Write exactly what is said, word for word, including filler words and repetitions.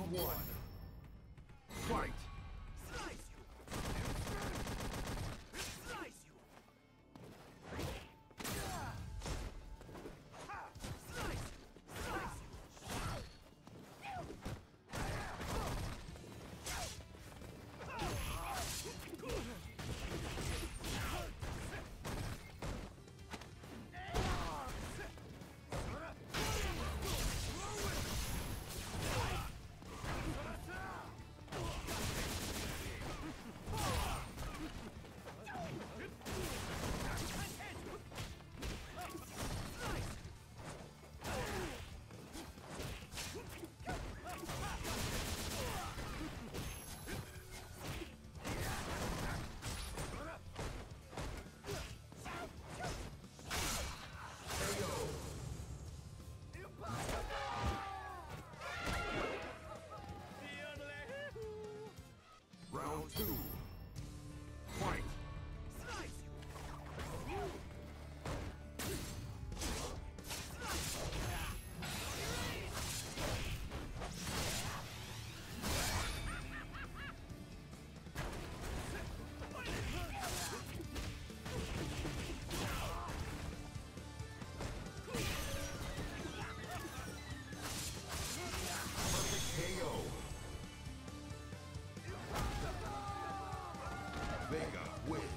one. Fight! Slice you! Slice you! Ha! Slice you! Slice Round two. Fight! Slice you! K O. Vega wins.